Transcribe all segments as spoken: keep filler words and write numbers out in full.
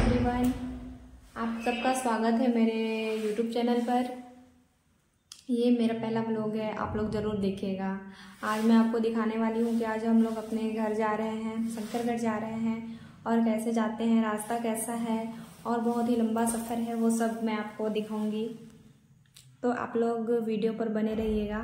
Everyone, आप सबका स्वागत है मेरे यूट्यूब चैनल पर। ये मेरा पहला व्लॉग है, आप लोग ज़रूर देखिएगा। आज मैं आपको दिखाने वाली हूँ कि आज हम लोग अपने घर जा रहे हैं, शंकरगढ़ जा रहे हैं और कैसे जाते हैं, रास्ता कैसा है और बहुत ही लंबा सफ़र है, वो सब मैं आपको दिखाऊंगी। तो आप लोग वीडियो पर बने रहिएगा।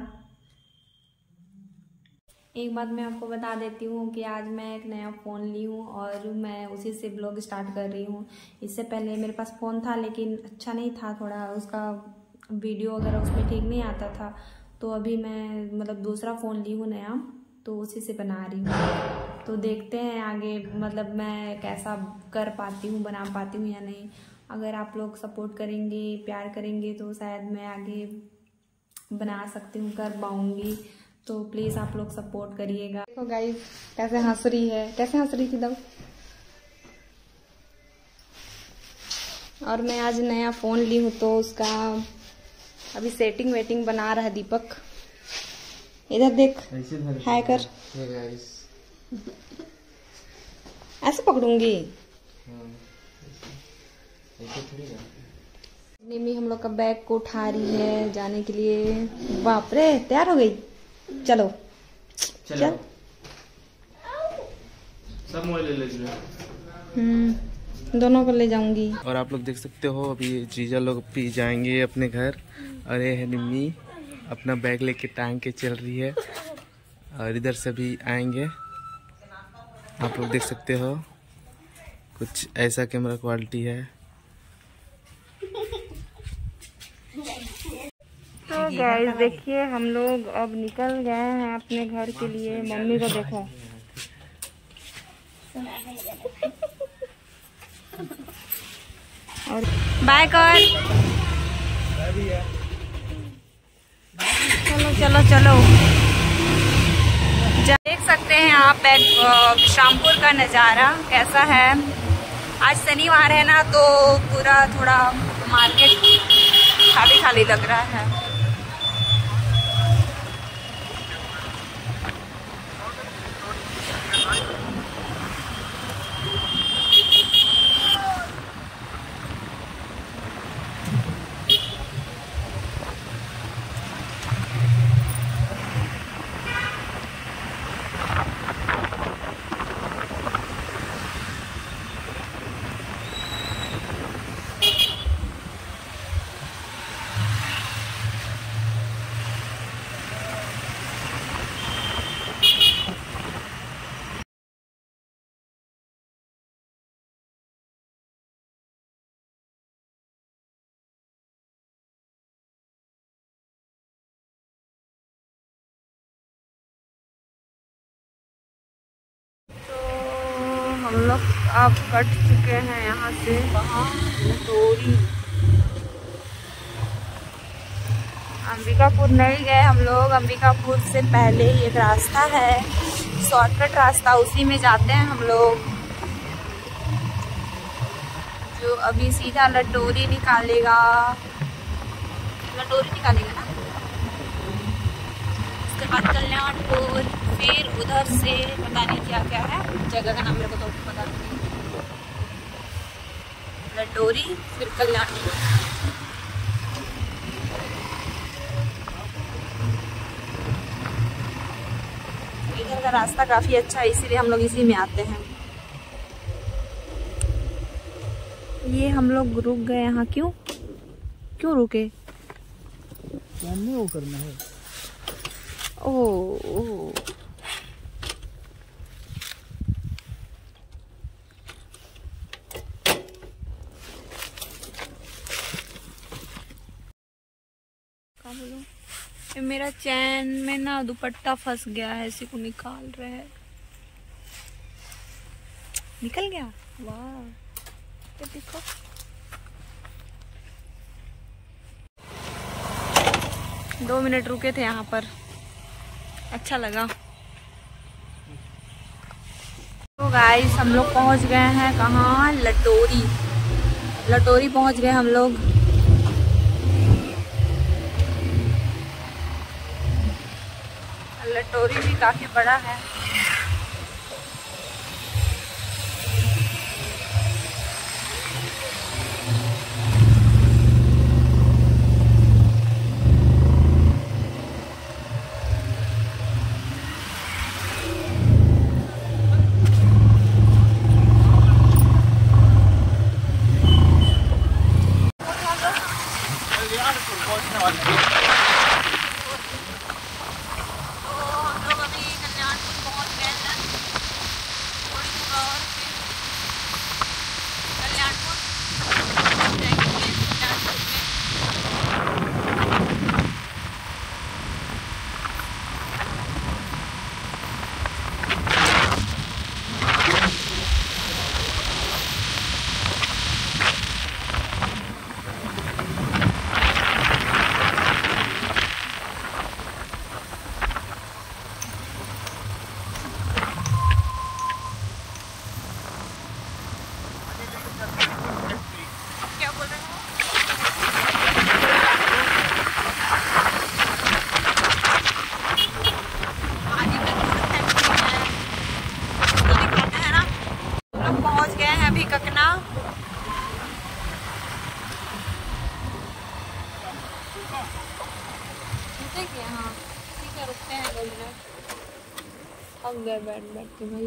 एक बात मैं आपको बता देती हूँ कि आज मैं एक नया फ़ोन ली हूँ और मैं उसी से ब्लॉग स्टार्ट कर रही हूँ। इससे पहले मेरे पास फ़ोन था लेकिन अच्छा नहीं था, थोड़ा उसका वीडियो वगैरह उसमें ठीक नहीं आता था। तो अभी मैं मतलब दूसरा फ़ोन ली हूँ नया, तो उसी से बना रही हूँ। तो देखते हैं आगे मतलब मैं कैसा कर पाती हूँ, बना पाती हूँ या नहीं। अगर आप लोग सपोर्ट करेंगे, प्यार करेंगे तो शायद मैं आगे बना सकती हूँ, कर पाऊँगी। तो प्लीज़ आप लोग सपोर्ट करिएगा। देखो गाइस कैसे हंस रही है, कैसे हंस रही थी तब। और मैं आज नया फ़ोन ली हूँ तो उसका अभी सेटिंग वेटिंग बना रहा है दीपक। इधर देख, हाय कर। ऐसे पकड़ूंगी। निमी हम लोग का बैग को उठा रही है जाने के लिए। बाप रे, तैयार हो गई। चलो चलो चल। सब मोबाइल ले लीजिए। हम्म दोनों को ले जाऊंगी। और आप लोग देख सकते हो अभी जीजा लोग भी जाएंगे अपने घर और ये है निम्मी अपना बैग लेके टांग के चल रही है और इधर से भी आएंगे। आप लोग देख सकते हो कुछ ऐसा कैमरा क्वालिटी है। तो गाइस देखिए हम लोग अब निकल गए हैं अपने घर के लिए। मम्मी को देखो और बाय कर। चलो चलो चलो। देख सकते हैं आप शामपुर का नज़ारा कैसा है। आज शनिवार है ना, तो पूरा थोड़ा मार्केट खाली खाली लग रहा है। हम लोग अब कट चुके हैं यहाँ से। कहाँ? लटोरी। अंबिकापुर नहीं गए हम लोग। अंबिकापुर से पहले ही एक रास्ता है, शॉर्टकट रास्ता, उसी में जाते हैं हम लोग, जो अभी सीधा लटोरी निकालेगा। लटोरी निकालेगा ना, उसके बाद कल्याणपुर, फिर उधर से पता नहीं क्या क्या है, जगह का नाम मेरे को तो पता नहीं। लटोरी फिर कल्याणपुर। इधर का रास्ता काफी अच्छा है, इसीलिए हम लोग इसी में आते हैं। ये हम लोग रुक गए यहाँ। क्यों क्यों रुके? वो करना है। ओह ओह क्या बोलूं, ये मेरा चैन में ना दुपट्टा फंस गया है, इसी को निकाल रहे हैं। निकल गया, वाह। ये देखो दो मिनट रुके थे यहाँ पर, अच्छा लगा। तो गाइस हम लोग पहुँच गए हैं कहाँ? लटोरी। लटोरी पहुँच गए हम लोग। लटोरी भी काफी बड़ा है। अभी ककना। देखिए हाँ ठीक है, रुकते हैं दो मिनट। थक गए बैठ बैठ के भाई।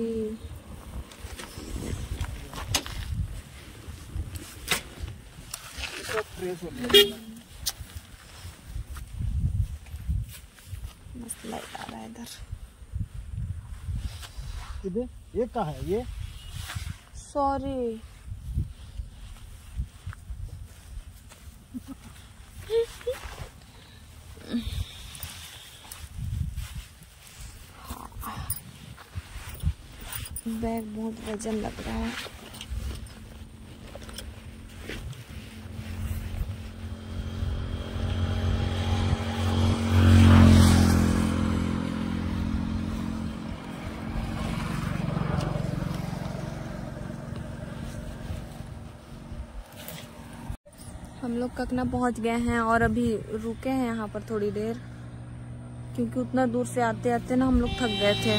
मस्त लाइट आ रहा है इधर। इधर ये कहाँ है ये? सॉरी बैग बहुत वजन लग रहा है। हम लोग ककना पहुंच गए हैं और अभी रुके हैं यहाँ पर थोड़ी देर, क्योंकि उतना दूर से आते आते ना हम लोग थक गए थे।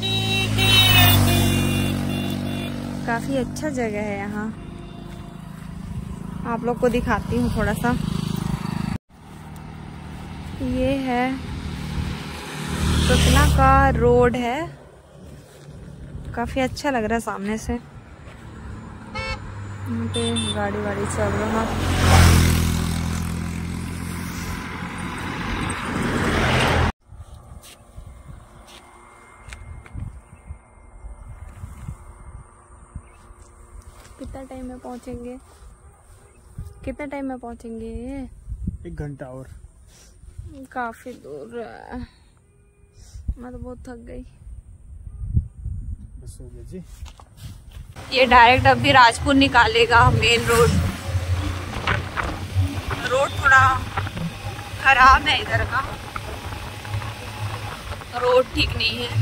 काफी अच्छा जगह है यहाँ, आप लोग को दिखाती हूँ थोड़ा सा। ये है ककना का रोड है, काफी अच्छा लग रहा है सामने से। यहाँ पे गाड़ी वाड़ी चल रहा है। कितना टाइम में पहुंचेंगे? कितना टाइम में पहुंचेंगे? एक घंटा और। काफी दूर है, मैं तो बहुत थक गई। बस हो गया जी। ये डायरेक्ट अभी राजपुर निकालेगा। मेन रोड रोड थोड़ा खराब है इधर का, रोड ठीक नहीं है।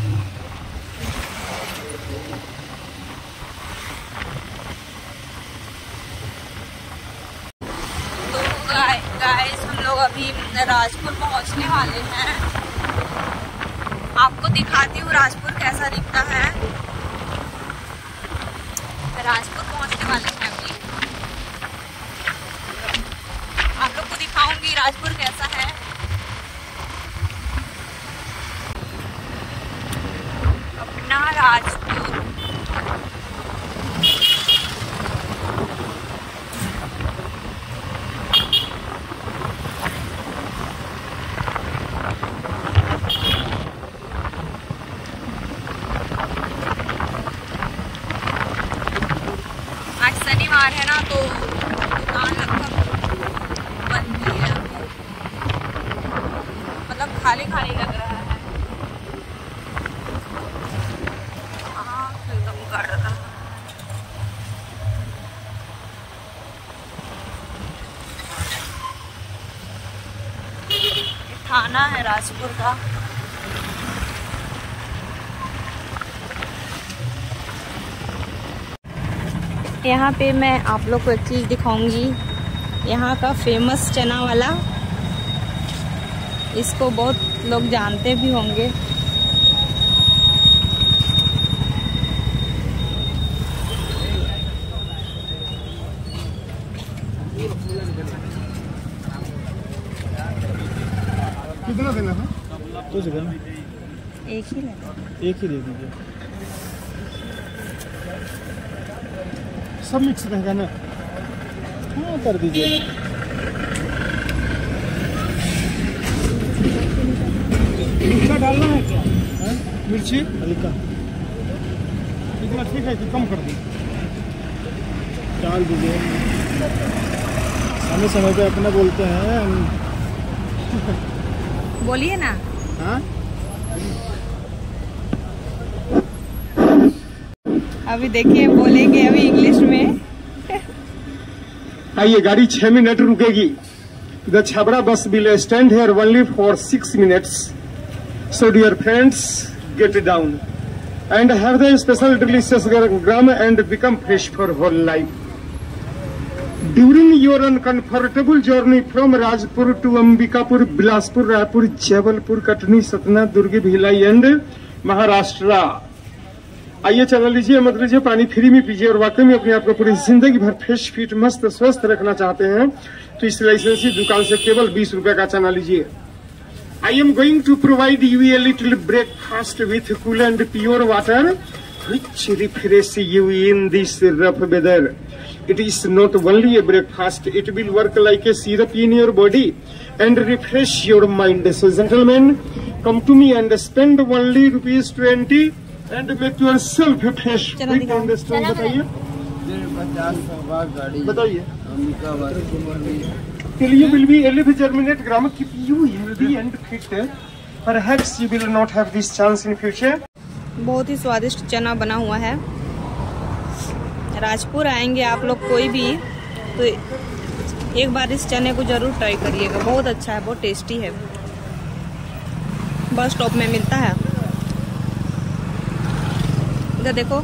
तो गाइस हम लोग अभी राजपुर पहुंचने वाले हैं। आपको दिखाती हूँ राजपुर कैसा दिखता है। राजपुर पहुंचने वाले हैं अभी, आप लोग को दिखाऊंगी राजपुर कैसा है। अपना राजपुर शनिवार है ना, तो दुकान लगभग बंद ही है, मतलब खाली खाली लग रहा है। आँख एकदम गड़ रहा है। थाना है राजपुर का। यहाँ पे मैं आप लोग को एक चीज़ दिखाऊंगी, यहाँ का फेमस चना वाला। इसको बहुत लोग जानते भी होंगे। कितना देना है? दो जगह एक ही लेना, एक ही दे दीजिए। सब मिक्स रहेगा ना? हाँ कर दीजिए। मिर्चा डालना है क्या? है? मिर्ची हल्का इतना ठीक है कि कम कर दी? डाल दीजिए। समय समय पे अपना बोलते हैं। बोलिए ना। हाँ अभी देखिए बोलेंगे अभी इंग्लिश में। आइए, गाड़ी छह मिनट रुकेगी। The Chhabra bus will stand here only for six minutes, so dear friends get down and have the special delicious gram and become fresh for whole life during your uncomfortable journey from Rajpur to Ambikapur, Bilaspur, Raipur, Jabalpur, Katni, Satna, Durg, Bhilai and Maharashtra. आइए चला लीजिए, मत लीजिए, पानी free में पीजिए और वाकई में अपने आप को पूरी जिंदगी भर फ्रेश फिट मस्त स्वस्थ रखना चाहते हैं तो इस लाइसेंसी दुकान से केवल बीस रुपए का चना लीजिए। I am going to provide you a little breakfast with cool and pure water which refresh you in this rough weather. It is not only a breakfast, it will work like a syrup in your body and refresh your mind. So gentlemen, come to me and spend only rupees twenty and make yourself fresh. Quick and strong. बताइए बताइए Till you will be live germinate grammar keep you healthy and fit. Perhaps you will not have this chance in future. बहुत ही स्वादिष्ट चना बना हुआ है। राजपुर आएंगे आप लोग कोई भी तो एक बार इस चने को जरूर ट्राई करिएगा, बहुत अच्छा है, बहुत टेस्टी है। बस स्टॉप में मिलता है। इधर देखो,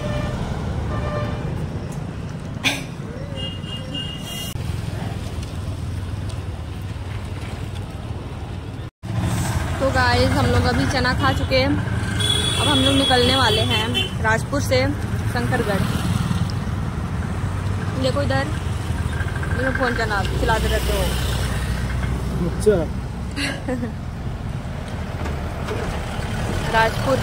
तो गाइस हम लोग अभी चना खा चुके हैं। अब हम लोग निकलने वाले हैं राजपुर से शंकरगढ़। देखो इधर मेरा फोन चना चलाते रहते हो। अच्छा राजपुर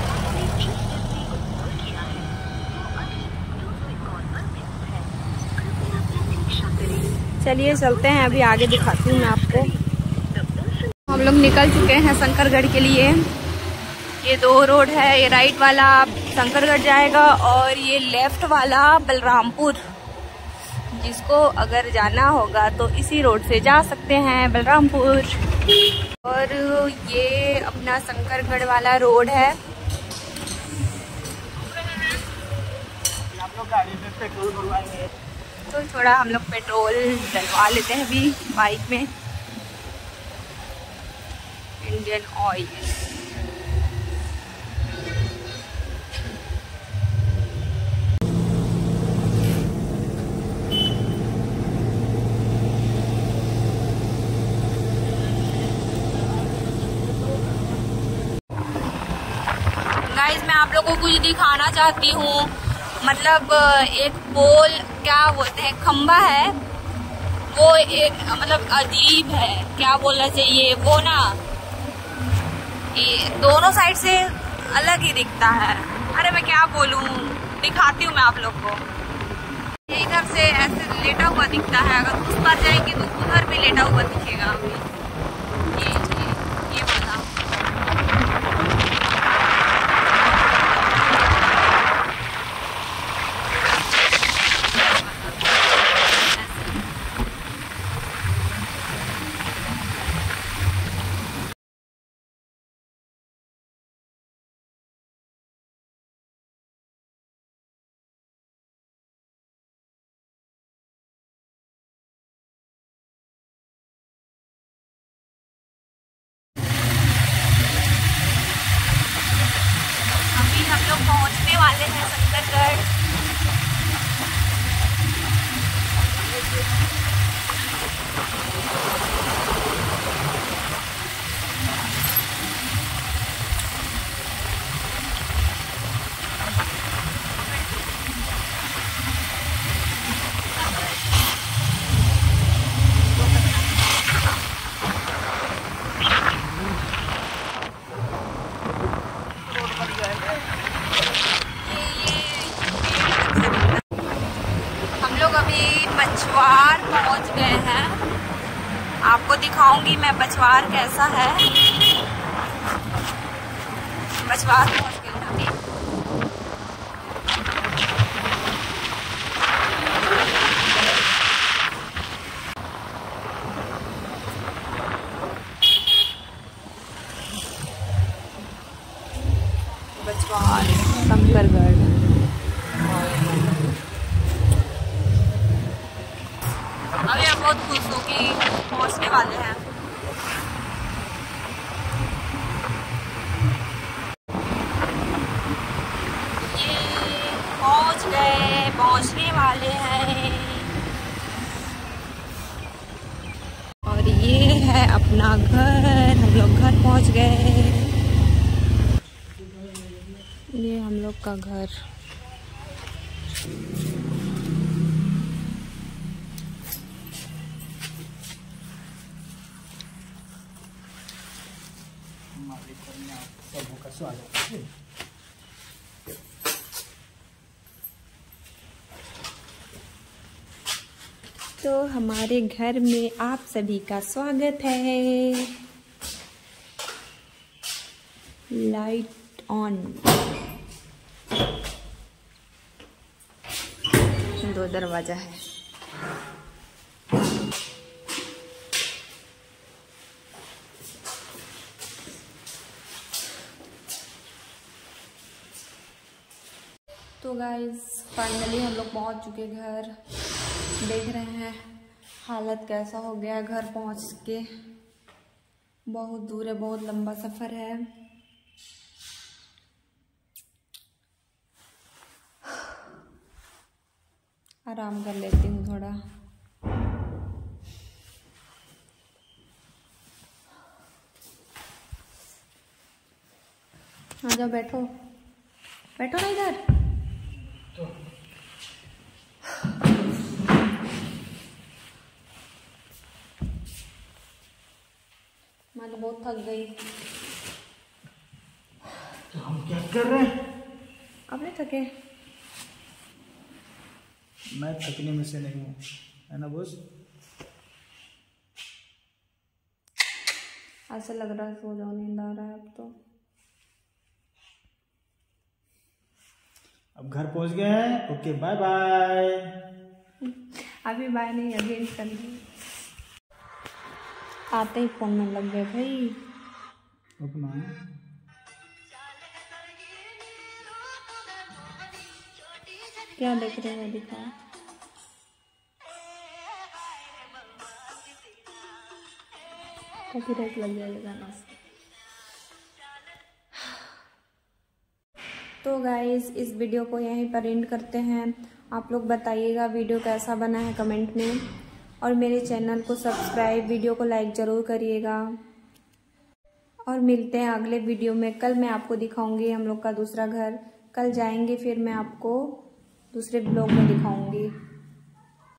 चलिए चलते हैं, अभी आगे दिखाती हूँ मैं आपको। हम लोग निकल चुके हैं शंकरगढ़ के लिए। ये दो रोड है, ये राइट वाला शंकरगढ़ जाएगा और ये लेफ्ट वाला बलरामपुर। जिसको अगर जाना होगा तो इसी रोड से जा सकते हैं बलरामपुर। और ये अपना शंकरगढ़ वाला रोड है। तो थोड़ा हम लोग पेट्रोल डलवा लेते हैं अभी बाइक में। इंडियन ऑयल गाइस, मैं आप लोगों को कुछ दिखाना चाहती हूँ। मतलब एक पोल क्या बोलते हैं, खंबा है, वो एक मतलब अजीब है, क्या बोलना चाहिए, वो ना ये दोनों साइड से अलग ही दिखता है। अरे मैं क्या बोलूँ, दिखाती हूँ मैं आप लोग को। ये इधर से ऐसे लेटा हुआ दिखता है, अगर उस पार जाएंगे तो उधर भी लेटा हुआ दिखेगा। ये ये ये वाला पहुंचने वाले हैं शंकरगढ़। बछवार पहुंच गए हैं, आपको दिखाऊंगी मैं बछवार कैसा है। बछवार पहुंच गए हैं अभी। बछवार शंकरगढ़। अभी हम बहुत खुश हो कि पहुंचने वाले हैं। ये पहुंच गए, पहुंचने वाले हैं। और ये है अपना घर, हम लोग घर पहुंच गए। ये हम लोग लोग का घर। सबका स्वागत है। तो हमारे घर में आप सभी का स्वागत है। लाइट ऑन, दो दरवाजा है। तो गाइस फाइनली हम लोग पहुंच चुके घर। देख रहे हैं हालत कैसा हो गया घर पहुंच के। बहुत दूर है, बहुत लंबा सफ़र है। आराम कर लेती हूँ थोड़ा। आ जाओ, बैठो बैठो ना इधर। तो मैं तो बहुत थक गई। तो हम क्या कर रहे हैं? आप नहीं थके? मैं थकने में से नहीं हूँ, है ना बॉस? ऐसा लग रहा है सो जाओ, नींद आ रहा है अब तो। अब घर पहुंच गए हैं। Okay bye bye. अभी बाय नहीं, अभी एंड कर दी। आते ही फोन में लग गए भाई अपना। क्या देख रहे हो? दिखा। कॉपीराइट लग जाएगा गाना से। तो गाइस इस वीडियो को यहीं पर एंड करते हैं। आप लोग बताइएगा वीडियो कैसा बना है कमेंट में, और मेरे चैनल को सब्सक्राइब, वीडियो को लाइक ज़रूर करिएगा। और मिलते हैं अगले वीडियो में। कल मैं आपको दिखाऊंगी हम लोग का दूसरा घर। कल जाएंगे, फिर मैं आपको दूसरे ब्लॉग में दिखाऊंगी।